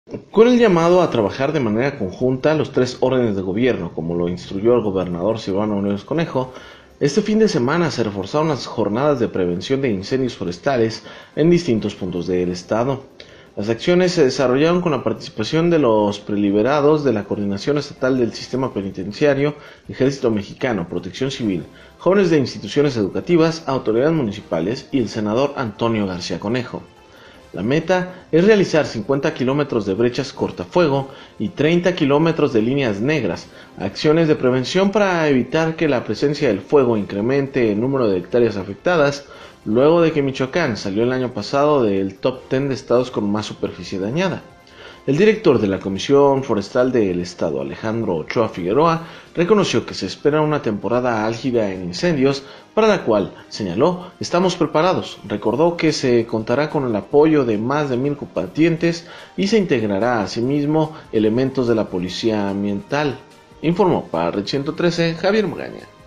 Con el llamado a trabajar de manera conjunta los tres órdenes de gobierno, como lo instruyó el gobernador Silvano Aureoles Conejo, este fin de semana se reforzaron las jornadas de prevención de incendios forestales en distintos puntos del estado. Las acciones se desarrollaron con la participación de los preliberados de la Coordinación Estatal del Sistema Penitenciario, Ejército Mexicano, Protección Civil, jóvenes de instituciones educativas, autoridades municipales y el senador Antonio García Conejo. La meta es realizar 50 kilómetros de brechas cortafuego y 30 kilómetros de líneas negras, acciones de prevención para evitar que la presencia del fuego incremente el número de hectáreas afectadas, luego de que Michoacán salió el año pasado del top 10 de estados con más superficie dañada. El director de la Comisión Forestal del Estado, Alejandro Ochoa Figueroa, reconoció que se espera una temporada álgida en incendios, para la cual, señaló, estamos preparados. Recordó que se contará con el apoyo de más de 1000 combatientes y se integrará asimismo elementos de la Policía Ambiental. Informó para Red 113 Javier Magaña.